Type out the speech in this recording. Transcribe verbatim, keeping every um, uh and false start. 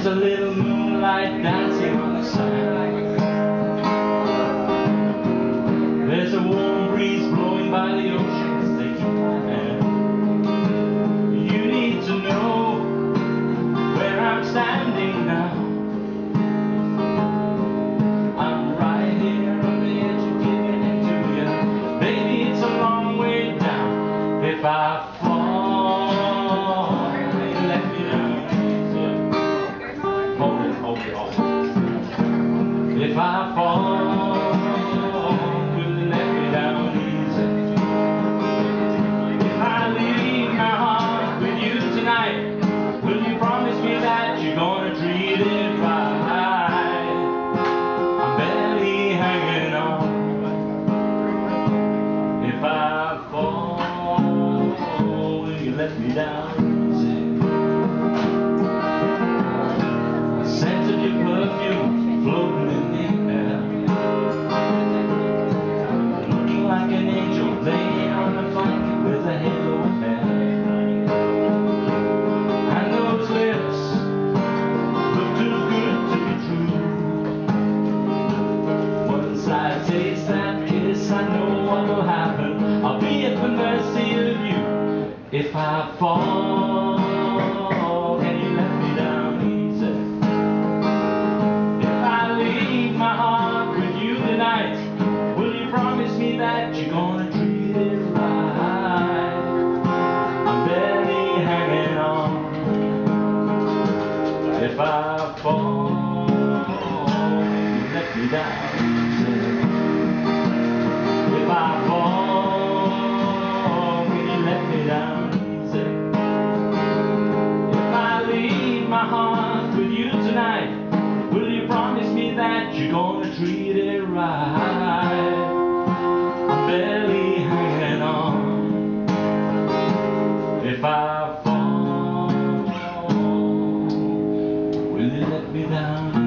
a little moonlight dancing on the sand. There's a warm breeze blowing by the ocean as they keep my hand. You need to know where I'm standing now. I'm right here on the edge of giving it to you. Baby, it's a long way down. If I fall, you let me down. Hold it, hold it, hold it. If I fall, will you let me down easy? If I leave my heart with you tonight, will you promise me that you're gonna treat it right? I'm barely hanging on. If I fall, will you let me down easy? The scent of your perfume floating in the air, looking like an angel laying on a blanket with a halo of hair. And those lips look too good to be true. Once I taste that kiss, I know what will happen. I'll be at the mercy of you. If I fall, can you let me down easy? If I leave my heart with you tonight, will you promise me that you're gonna treat it right? I'm barely hanging on. If I fall, let me down easy. If I fall, will you let me down easy? If I leave my heart with you tonight, will you promise me that you're gonna treat it right? I'm barely hanging on. If I fall, will you let me down?